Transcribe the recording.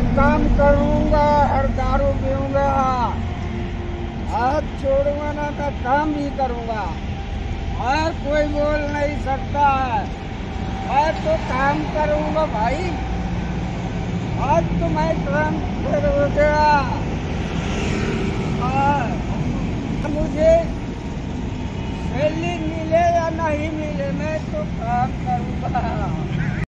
काम करूंगा, हर दारू पीऊंगा, हाथ छोड़ूंगा ना, मैं काम भी करूंगा। और कोई बोल नहीं सकता है, मैं तो काम करूंगा भाई। आज तो मैं काम कर हो गया। मुझे सैलरी मिले या नहीं मिले, मैं तो काम करूंगा।